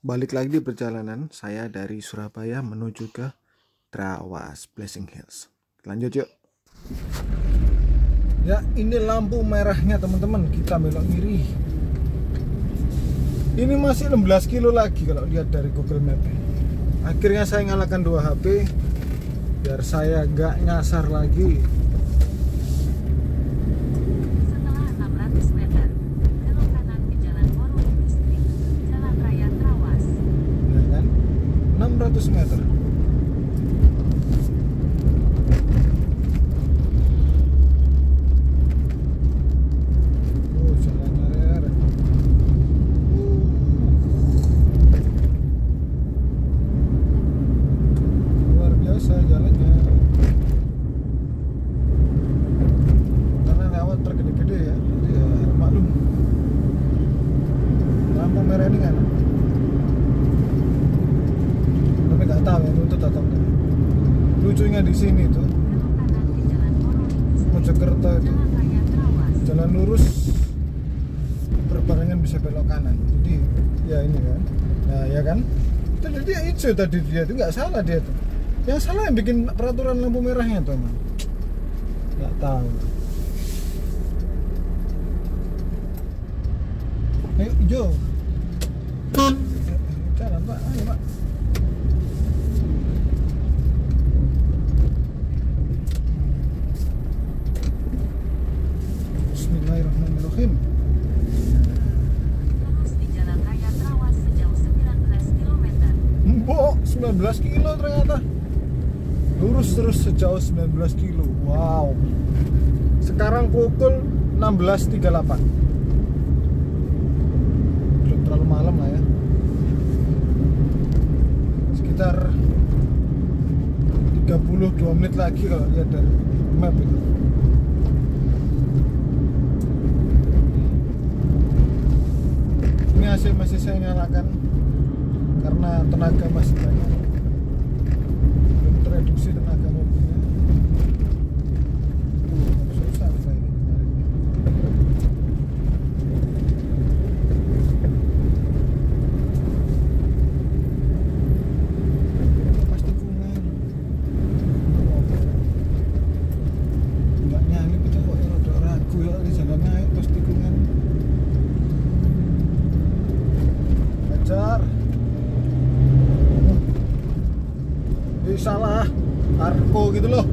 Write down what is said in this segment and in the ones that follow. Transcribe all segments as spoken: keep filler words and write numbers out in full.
Balik lagi di perjalanan saya dari Surabaya menuju ke Trawas Blessing Hills. Lanjut yuk. Ya, ini lampu merahnya teman-teman. Kita belok kiri. Ini masih enam belas kilo lagi kalau lihat dari Google Map. Akhirnya saya nyalakan dua H P biar saya nggak nyasar lagi. Setelah enam ratus meter, belok kanan ke Jalan Moruo Distrik, Jalan Raya Trawas. Ya kan? enam ratus meter. Oh, jalannya rere. Uh. Luar biasa jalannya. Karena lewat truk gede-gede ya, jadi ya maklum. Lampu merah ini kan. Tapi nggak tahu ya nuntut atau enggak. Lucunya di sini tuh Belok kanan ke Jalan Moruo Distrik, Mojokerto itu Jalan Raya Trawas. jalan lurus berbarengan bisa belok kanan. Jadi ya ini kan, nah ya kan. Itu dia hijau tadi dia itu nggak salah dia tuh. Yang salah yang bikin peraturan lampu merahnya tuh emang. Nggak tahu. Ayo hijau. Jalan Pak, ayo Pak. Bismillahirrahmanirrahim. Terus di Jalan Raya Trawas sejauh sembilan belas kilometer. Mbok, sembilan belas kilo ternyata. Lurus terus sejauh sembilan belas kilo. Wow. Sekarang pukul enam belas tiga puluh delapan. Belum terlalu malam lah ya. Sekitar tiga puluh dua menit lagi kalau lihat dari map itu. Ini hasil masih saya nyalakan karena tenaga masih banyak, belum tereduksi tenaga mobilnya. Uh, susah saya ini kemarin. Pas tikungan nggak nyalip itu kok ya, rada ragu ya di jalan naik pas tikungan. Ajar. Ini salah Arko gitu loh.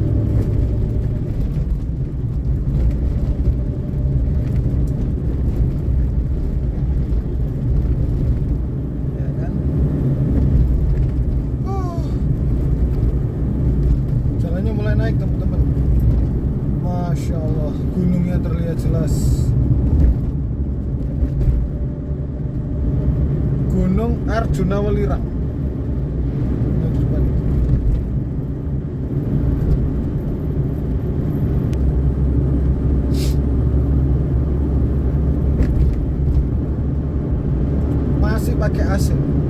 Ya kan? Oh. Jalannya mulai naik teman-teman. Masya Allah, gunungnya terlihat jelas. Gunung Arjuna Welirang. Yang di depan. Masih pakai A C.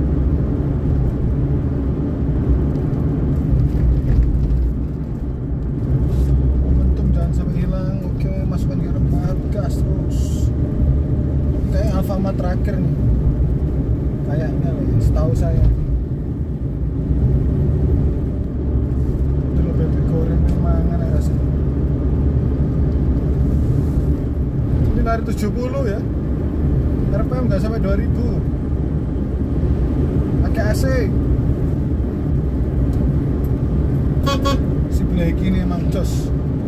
Momentum jangan sampai hilang. Oke, masukkan ke rem, gas terus. Kayak Alfamart terakhir nih. Kayaknya lah ya, setahu saya. Itu loh bebek goreng memang aneh rasanya. Ini lari tujuh puluh ya. R P M nggak sampai dua ribu. Pakai A C. Si Black ini emang jos.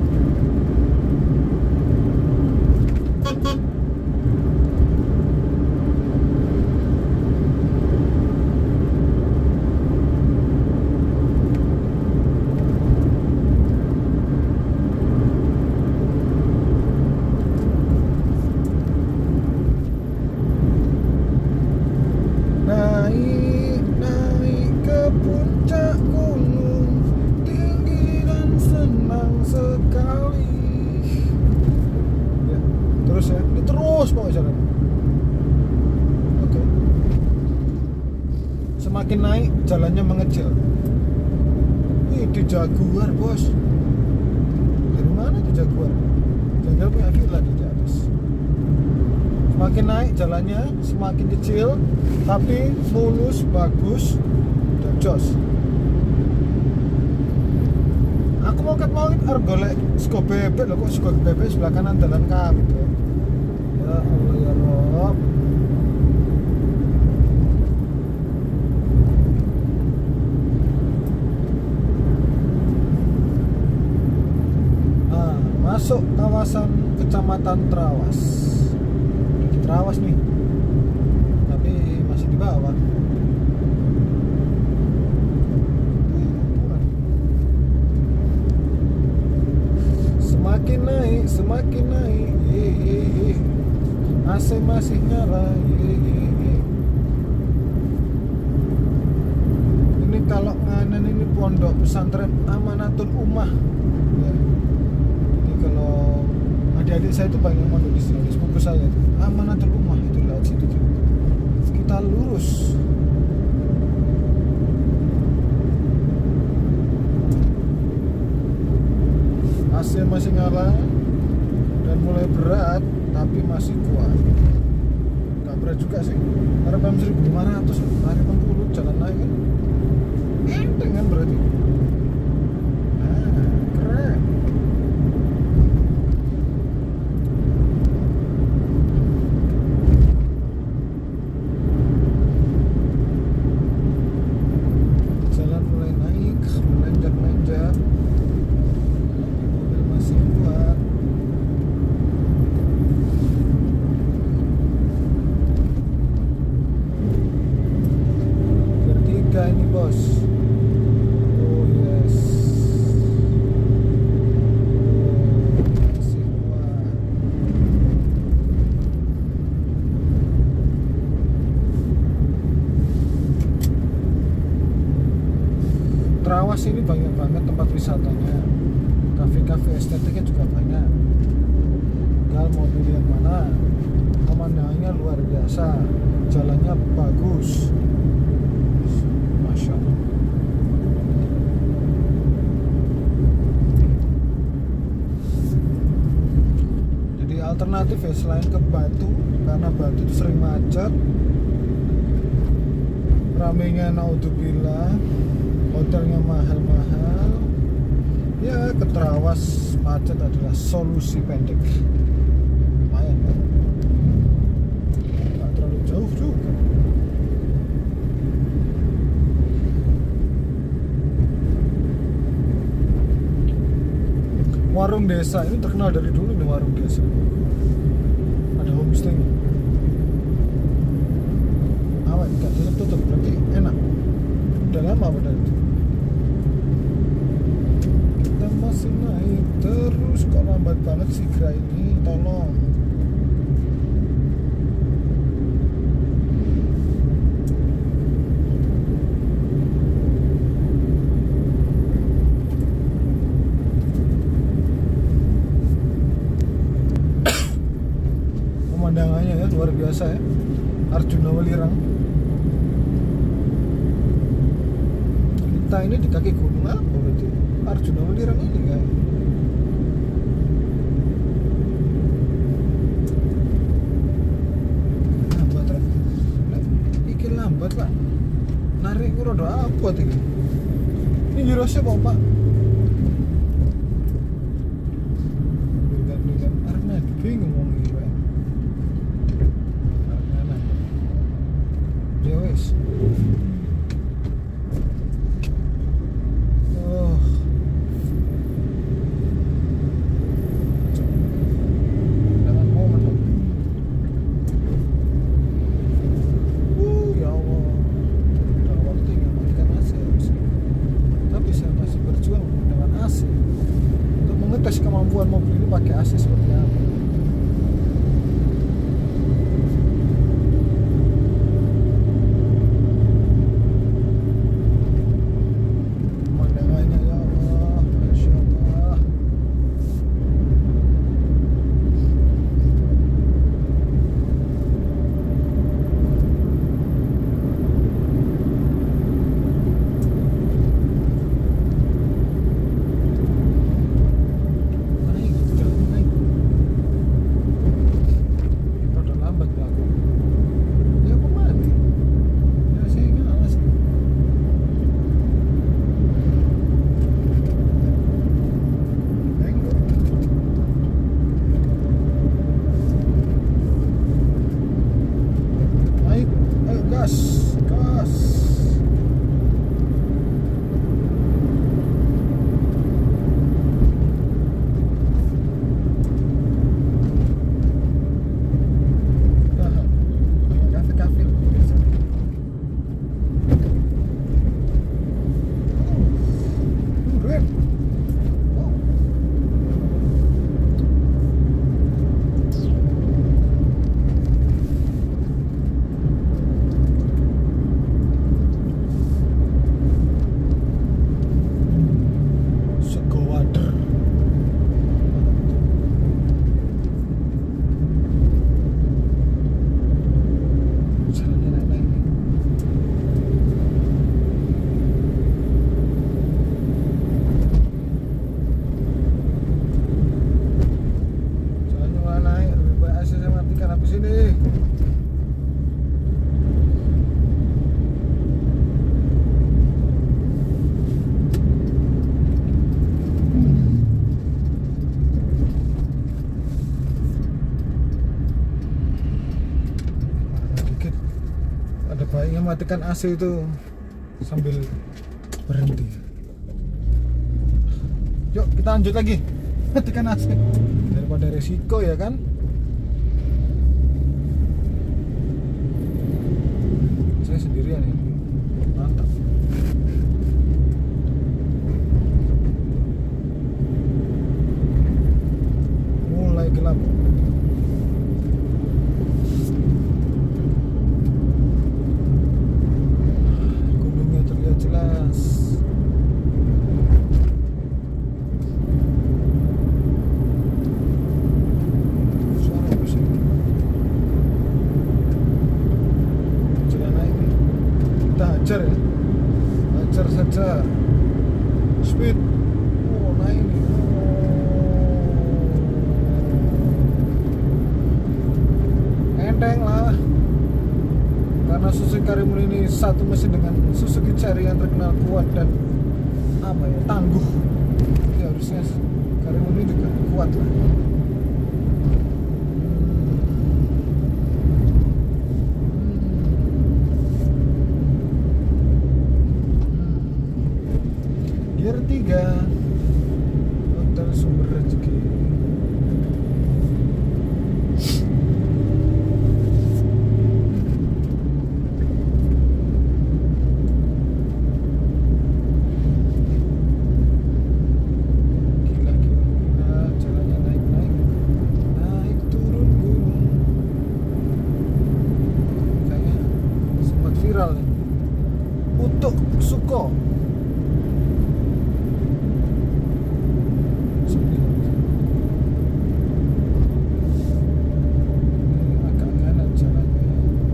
Naik, naik ke puncak gunung tinggi dan senang sekali. Ya, terus ya, ini terus mau jalan. Oke. Semakin naik jalannya mengecil. Ini di Jaguar bos. Dari mana tuh Jaguar? Jaguar punya villa di atas. Semakin naik jalannya semakin kecil, tapi mulus, bagus, dan jos. Aku mau ket mau arep golek sego bebek lho, kok sego bebek sebelah kanan dalan kabeh. Ya Allah ya Rob. Ah, masuk kawasan Kecamatan Trawas. Di Trawas nih. Tapi masih di bawah. Semakin naik, semakin naik, ye, ye, ye. A C masih nyala, ye, ye, ye. Ini kalau nganan ini pondok pesantren Amanatul Ummah ya. Ini kalau adik-adik saya itu banyak mondok di sini, sepupu saya itu Amanatul Ummah itu lewat situ tuh. Kita lurus. A C masih nyala dan mulai berat tapi masih kuat. Gak berat juga sih. R P M seribu lima ratus, hari enam puluh jalan naik kan. Enteng kan berarti. Nah, keren. Jalan mulai naik, menanjak-nanjak. Ini bos, oh yes, oh, masih kuat. Trawas ini banyak banget tempat wisatanya, kafe-kafe estetiknya juga banyak. Tinggal mau pilih yang mana, pemandangannya luar biasa, jalannya bagus. Jadi alternatif ya selain ke Batu, karena Batu itu sering macet, ramenya naudzubillah, hotelnya mahal-mahal, ya ke Trawas macet adalah solusi pendek. Lumayan kan, nggak terlalu jauh juga. Warung desa ini terkenal dari dulu nih, warung desa. Ada homestay. Awet nggak tutup, berarti enak. Udah lama padahal itu. Kita masih naik terus, kok lambat banget sih gerak ini, tolong. Pemandangannya ya luar biasa ya, Arjuna Welirang. Kita ini di kaki gunung apa berarti? Arjuna Welirang ini kan. Lambat lah, iki lambat lah. Narik kurodo apa ini? Ini jero siapa Pak? Dengan Arna bingung ngomong gitu. Wes. Oh. Dengan momen dong. Uh, ya Allah. Udah waktunya matikan A C harusnya. Tapi saya masih berjuang dengan A C untuk mengetes kemampuan mobil ini pakai A C seperti apa. matikan A C itu sambil berhenti. Yuk kita lanjut lagi, matikan A C daripada resiko ya kan. Saya sendirian ini, mantap. Mulai gelap. Gunungnya terlihat jelas. Suara musik. Jalan naik. Kita hajar ya. Hajar saja. Speed. Oh, naik nih. Enteng lah, karena Suzuki Karimun ini satu mesin dengan Suzuki Cherry yang terkenal kuat dan apa ya, tangguh. Jadi harusnya Karimun ini juga kuat lah. Gear tiga, Hotel Sumber Rezeki. Untuk Suko agak kanan jalannya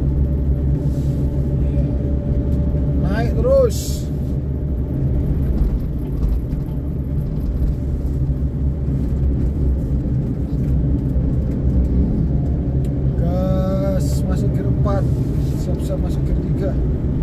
ya. Naik terus. Gas, masuk gear empat, siap-siap masuk gear tiga.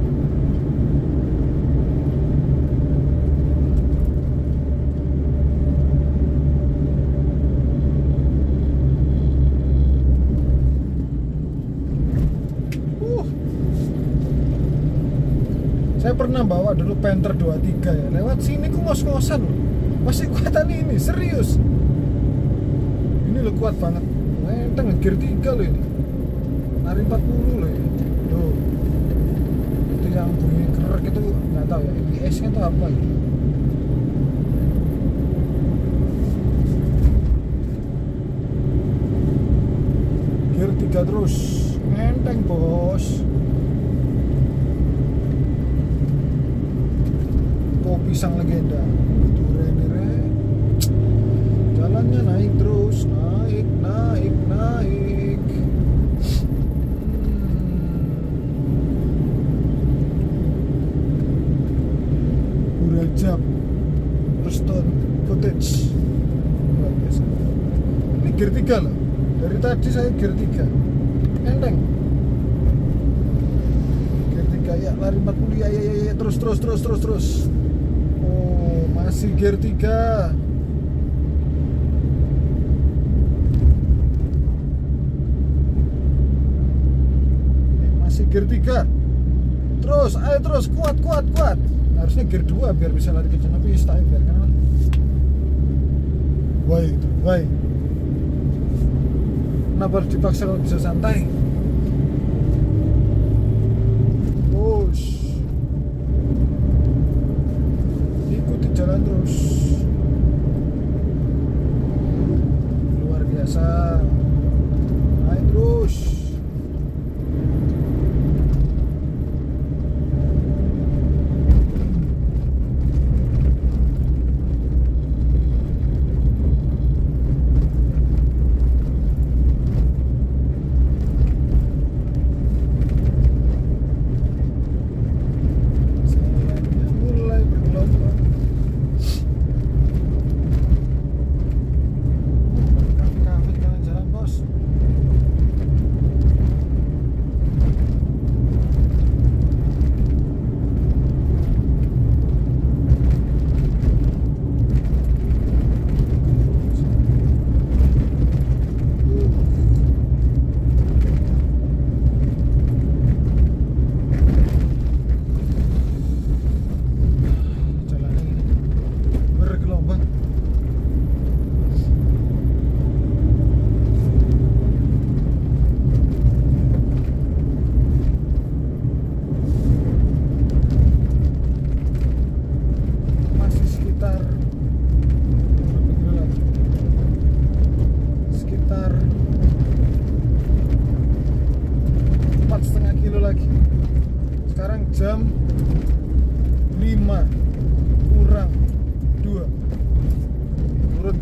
Saya pernah bawa dulu Panther dua tiga ya, lewat sini ku ngos-ngosan loh. Masih kuatan ini, serius. Ini lo kuat banget. Enteng gear tiga loh ini. Lari empat puluh loh ya. Tuh. Itu yang bunyi kerer gitu, nggak tahu ya, A B S-nya itu apa gitu. Gear tiga terus. Enteng, bos. Pisang legenda. Jalannya naik terus, naik, naik, naik. Hmm. Urajab, Preston Cottage. Luar biasa. Ini gear tiga loh. Dari tadi saya gear tiga. Enteng. Gear tiga ya, lari empat puluh ya, ya, ya, ya. Terus, terus, terus, terus, terus. Masih gear tiga. Masih gear tiga. Terus, ayo terus, kuat, kuat, kuat. Harusnya gear dua biar bisa lari ke Cenah Pista ya, biar kan. Woi, itu, woi. Kenapa harus dipaksa kalau bisa santai? Push. Jalan terus, luar biasa, naik terus.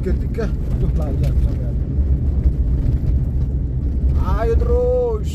gear tiga. Tuh layar sampai. Ayo terus.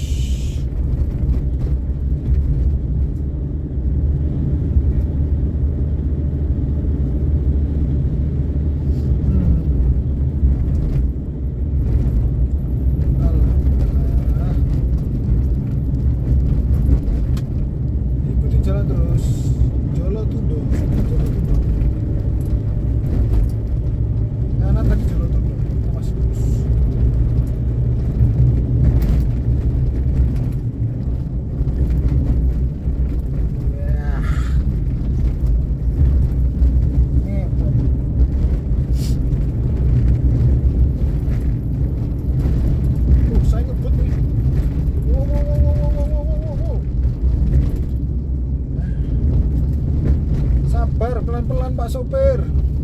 Pelan-pelan Pak Sopir.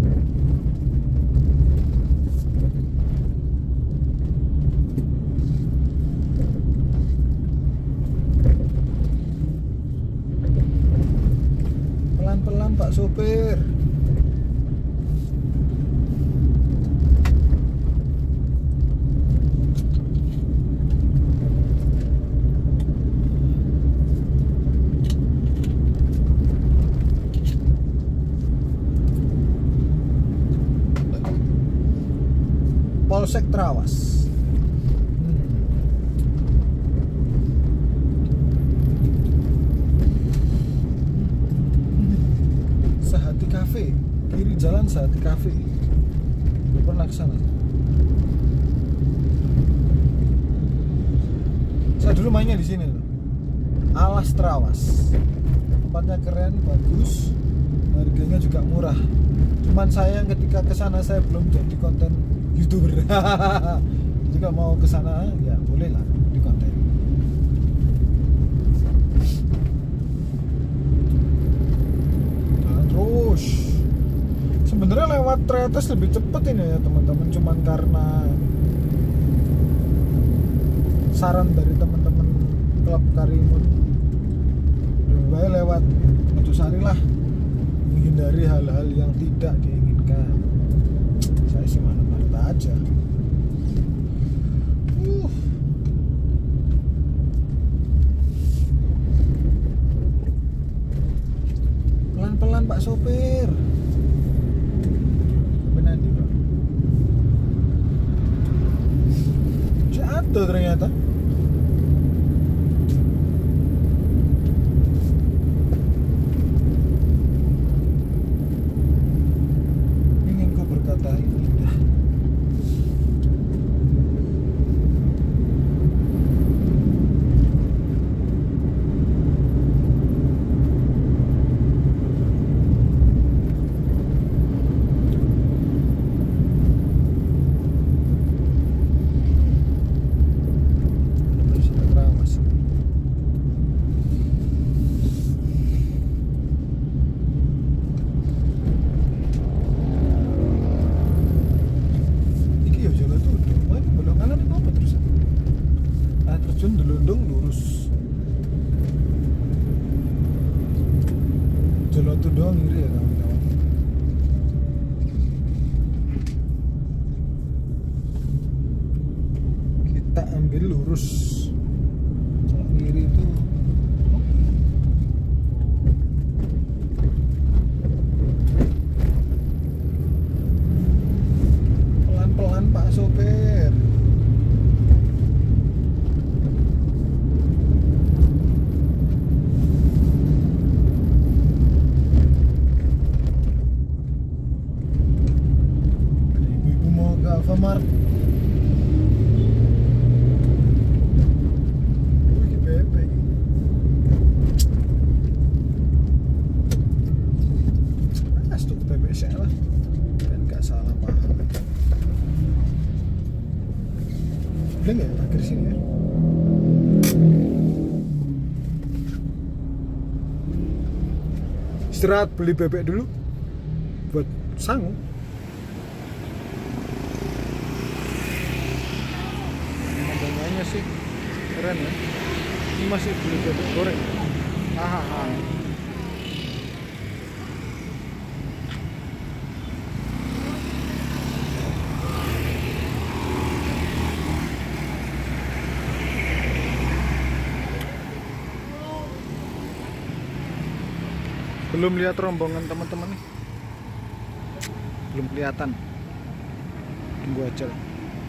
Pelan-pelan Pak Sopir. Polsek Trawas. Sehati Cafe, kiri jalan Sehati Cafe. Belum pernah kesana. Saya dulu mainnya di sini loh. Alas Trawas. Tempatnya keren, bagus, harganya juga murah. Cuman sayang ketika kesana saya belum jadi konten YouTuber. Jika mau ke sana ya boleh lah di konten. Nah, terus sebenarnya lewat Tretes lebih cepet ini ya teman-teman, cuman karena saran dari teman-teman klub Karimun lebih baik lewat Mojosari lah, menghindari hal-hal yang tidak diinginkan. Saya sih mana aja. Uh. Pelan-pelan Pak Sopir. Benar di Bro. Jatuh ternyata. Ingin ku berkata indah. Delundung lurus. Jalan itu doang ngiri ya kawan-kawan. Kita ambil lurus. Kalau ngiri itu pelan-pelan Pak Sopir. Alfamart. Wih, bebek. Ah, stok bebek saya lah. Dan gak salah paham. Boleh nggak parkir sini ya? Istirahat, beli bebek dulu buat sangu. Sih keren ya, ini masih beli bebek goreng. Hahaha. Belum lihat rombongan teman-teman nih. Belum kelihatan. Tunggu aja lah.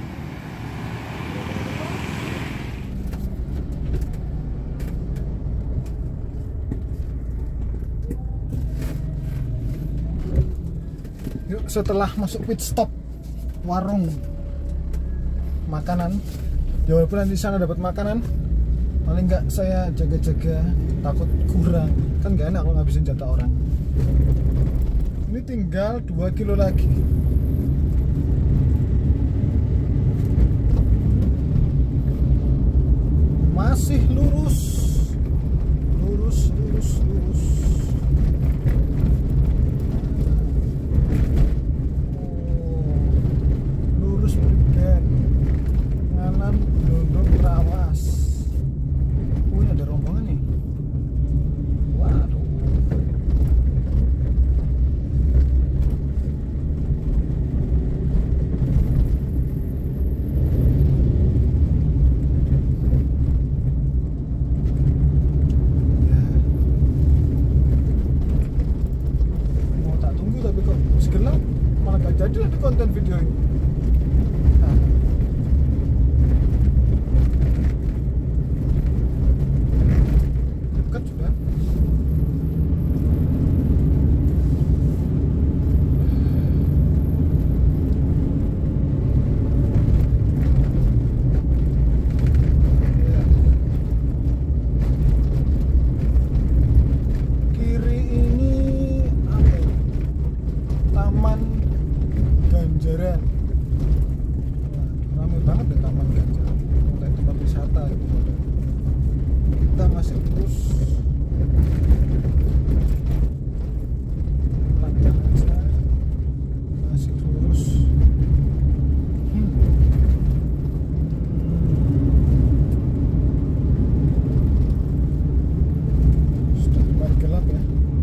Yuk, setelah masuk pit stop warung makanan, ya walaupun nanti di sana dapat makanan, paling nggak saya jaga-jaga takut kurang, kan nggak enak kalau ngabisin jatah orang. Ini tinggal dua kilo lagi. Masih lurus, lurus, lurus, lurus. Dundung Trawas. Wih, ada rombongan nih. Waduh. Ya. Mau tak tunggu tapi kok segelap malah gak jadi nanti konten video ini. Ganjaran. Wah, ramai banget deh Taman Ganjaran. Kayak tempat wisata gitu. Kita masih terus pelan-pelan aja. Masih lurus. Hmm. Sudah mulai gelap ya.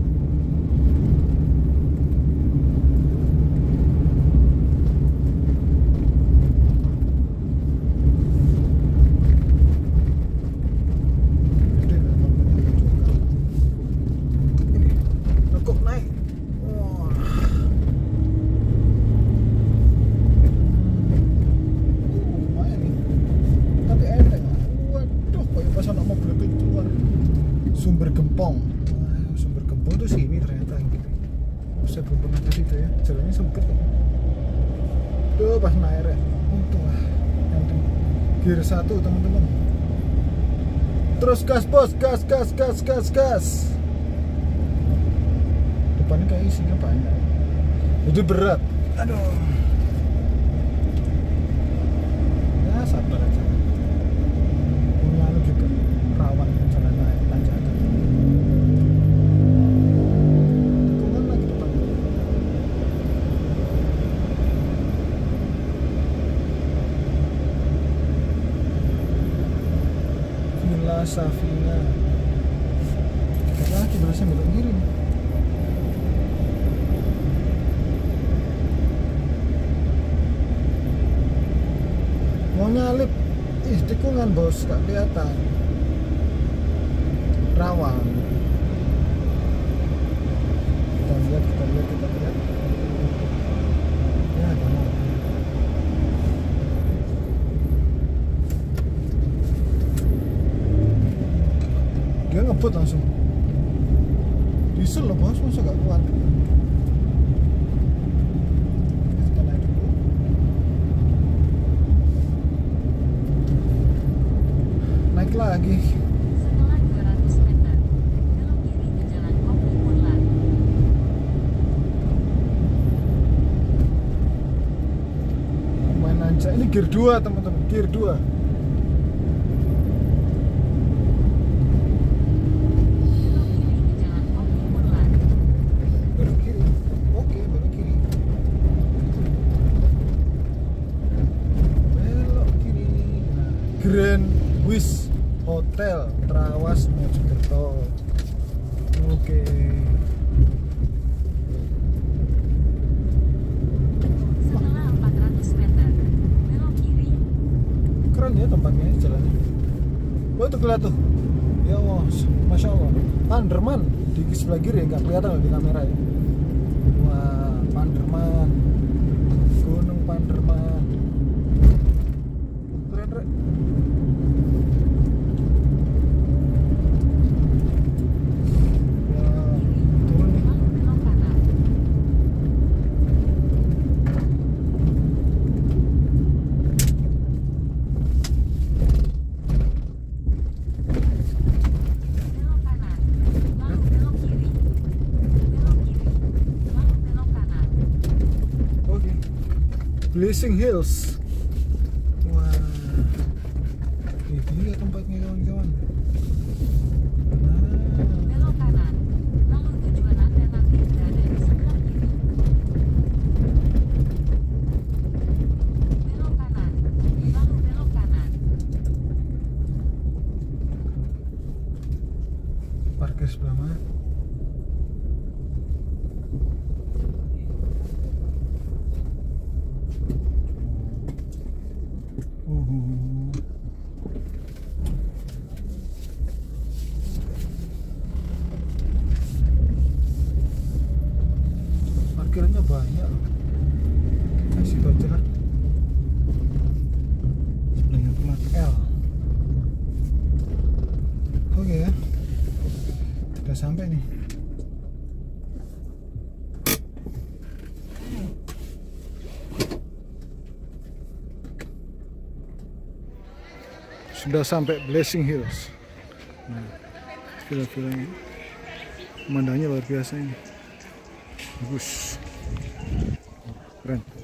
Sumber Gempong. Wah, Sumber Gempong tuh sini ternyata gitu. Saya belum pernah ke situ ya. Jalannya sempit kok. Tuh pas naik ya. Untung lah. Yang gear satu teman-teman. Terus gas bos, gas, gas, gas, gas, gas. Depannya kayak isinya banyak. Jadi berat. Aduh. Ya sabar aja. Punya lu juga rawan jalan naik tanjakan. Villa Safina. Kita lagi berasnya belok kiri nih. Mau nyalip, ih tikungan bos, gak kelihatan. Rawan. Kita lihat, kita lihat, kita lihat. Ya, ada mobil. Dia ngebut langsung. Diesel loh bos, masa gak kuat. Kita naik dulu. Naik lagi. Setelah dua ratus meter, belok kiri ke Jalan Kopi Purlan. Main aja. Ini gear dua teman-teman, gear dua. Grand Wish Hotel Trawas Mojokerto. Oke. Setelah empat ratus meter, belok kiri. Keren ya tempatnya, jalannya. Oh itu kelihatan tuh. Ya Allah, masya Allah. Panderman di sebelah kiri nggak kelihatan loh di kamera ya. Wah, Panderman, Gunung Panderman. Keren, keren. Blazing Hills. Wah, ini dia tempatnya kawan-kawan. Nah, belok kanan, lalu tujuan Anda nanti berada di sebelah kiri. Belok kanan, lalu belok kanan. parkir sebelah mana? Uh. Parkirannya banyak. Kasih aja lah. Sebelahnya plat L. Oke ya. Udah sampai nih. Sudah sampai Blazing Hills. Nah, villa-villanya, pemandangannya luar biasa ini, bagus, keren.